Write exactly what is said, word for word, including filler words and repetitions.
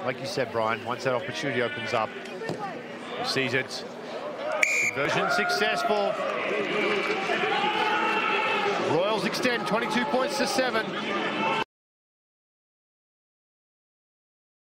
like you said, Brian, once that opportunity opens up, sees it. Conversion successful. Royals extend twenty-two points to seven.